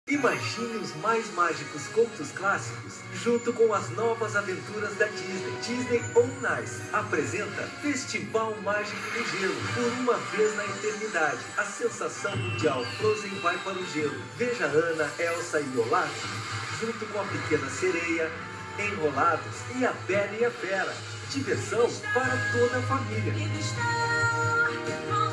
Imagine os mais mágicos contos clássicos junto com as novas aventuras da Disney. Disney On Ice apresenta Festival Mágico do Gelo. Por uma vez na eternidade, a sensação mundial Frozen vai para o gelo. Veja Anna, Elsa e Olaf junto com a Pequena Sereia, Enrolados e a Bela e a Fera. Diversão para toda a família.